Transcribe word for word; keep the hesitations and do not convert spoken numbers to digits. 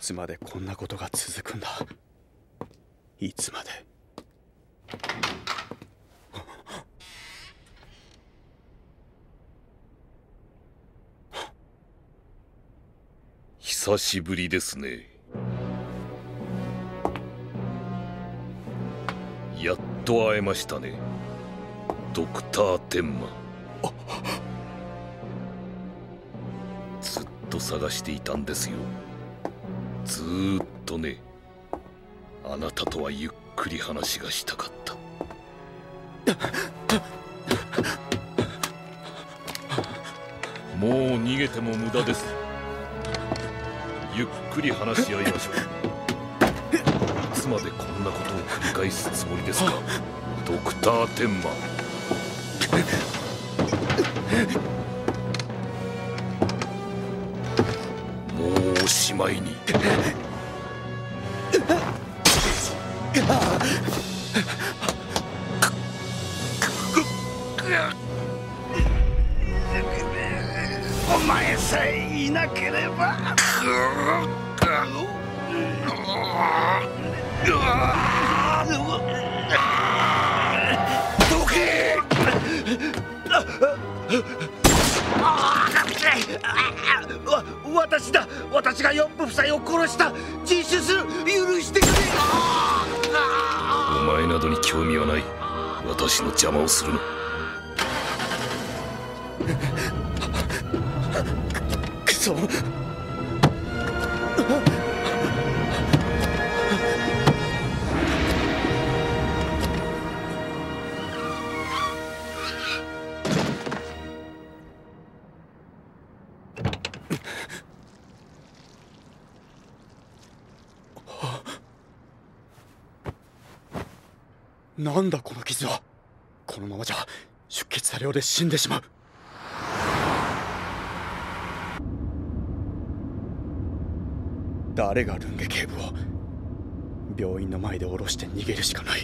つまでこんなことが続くんだ。いつまで。 久しぶりですね。やっと会えましたね、ドクター天馬。ずっと探していたんですよ。ずーっとね。あなたとはゆっくり話がしたかった。もう逃げても無駄です。ゆっくり話し合いましょう。いつまでこんなことを繰り返すつもりですか、ドクター天馬。もうおしまいに。 お前さえいなければ。どけ！わ、私だ。私がヨップ夫妻を殺した。自首する。許してくれ。 お前などに興味はない。私の邪魔をするな。 くそ。なんだこの傷は。このままじゃ出血多量で死んでしまう。誰がルンゲ警部を。病院の前で降ろして逃げるしかない。